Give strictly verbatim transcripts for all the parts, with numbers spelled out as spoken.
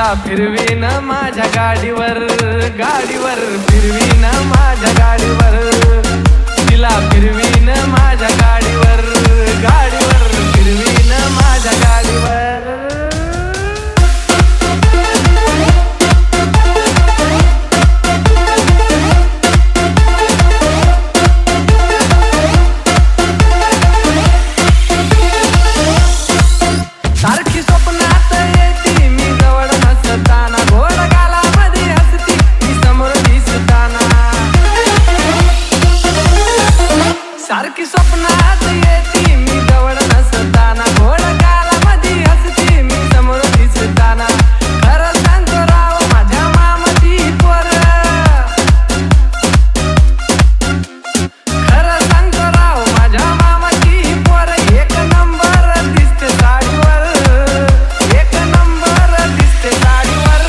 तिला फिरवीन माझ्या गाडीवर गाडीवर फिरवीन माझ्या गाडीवर तिला फिरवीन माझ्या गाडीवर गाडीवर फिरवीन माझ्या गाडीवर सारखी स्वप्नात येती मी जवळ नसताना घोड गालामध्ये हसती मी समोर दिसताना सारखी स्वप्नात येती मी जवळ नसताना घोड गालामध्ये हसती मी समोर दिसताना खरं सांगतो राव माझ्या मामाची पोर खरं सांगतो राव माझ्या मामाची पोर एक नंबर दिसते साडीवर एक नंबर दिसते साडीवर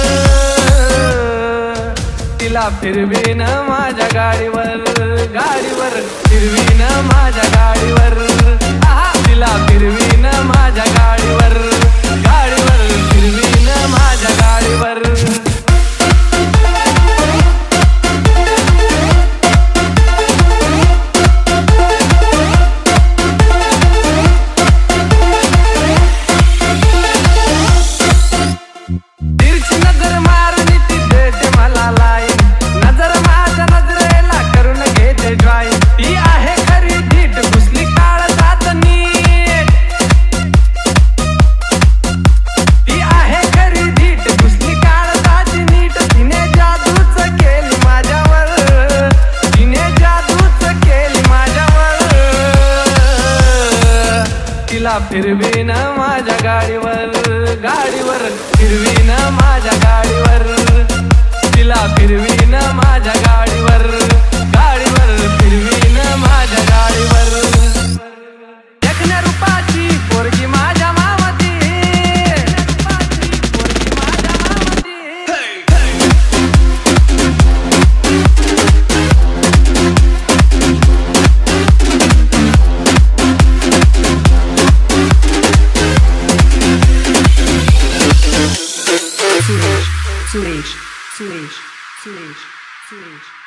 तिला फिरवीन माझ्या गाडीवर गाडीवर फिरवीन माझ्या गाडीवर आहा तिला फिरवीन माझ्या गाडीवर गाडीवर फिरवीन माझ्या गाडीवर तिरछी नजर मारली ती देते मला लाईन नजर माझ्या नजरेला करून घेते ड्रॉईंग ती आहे खरी धीट घुसली काळजात नीट ती आहे खरी धीट घुसली काळजात नीट तिने जादूच केली माझ्यावर तिने जादूच केली माझ्यावर तिला फिरवीन माझ्या गाडीवर गाडीवर फिरवीन माझ्या गाडीवर तिला फिरवीन माझ्या गाडीवर गाडीवर फिरवीन माझ्या गाडीवर देखण्या रूपाची पोरगी माझ्या मावती पोरगी माझ्या मावती Suresh, Suresh, Suresh, Suresh, Suresh.